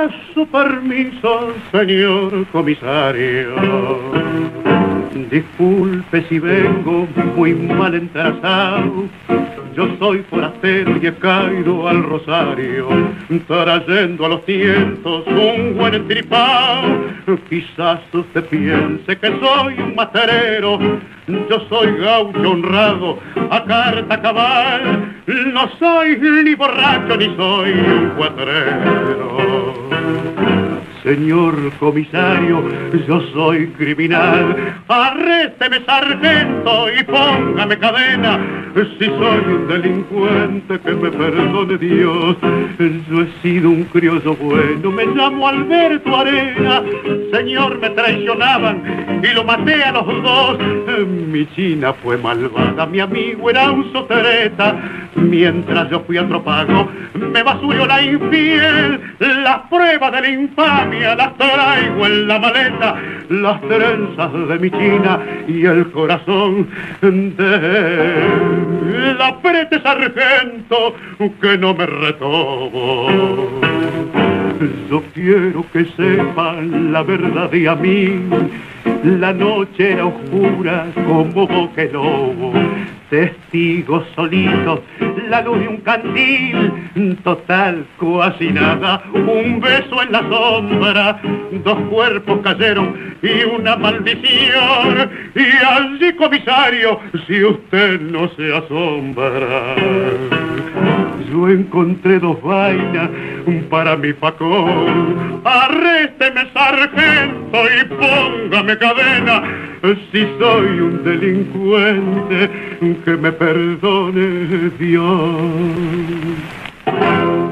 A su permiso, señor comisario. Disculpe si vengo muy mal entrasado. Yo soy forastero y he caído al Rosario, trayendo a los tientos un buen entripao. Quizás usted piense que soy un materero. Yo soy gaucho honrado, a carta cabal. No soy ni borracho ni soy un cuatrero. Señor comisario, yo soy criminal. Arrésteme, sargento, y póngame cadena. Si soy un delincuente, que me perdone Dios. Yo he sido un criollo bueno, me llamo Alberto Arena. Señor, me traicionaban y lo maté a los dos. Mi china fue malvada, mi amigo era un sotereta. Mientras yo fui a Tropago, me basurió la infiel. Las pruebas de la infamia las traigo en la maleta. Las trenzas de mi china y el corazón de él. Aprete, sargento, que no me retomo. Yo quiero que sepan la verdad de a mí. La noche era oscura como boca de lobo. Testigos solitos, la luz de un candil, total, casi nada, un beso en la sombra, dos cuerpos cayeron y una maldición, y allí, comisario, si usted no se asombra, yo encontré dos vainas para mi facón. Arrésteme, sargento, y póngame cadena. Si soy un delincuente, que me perdone Dios.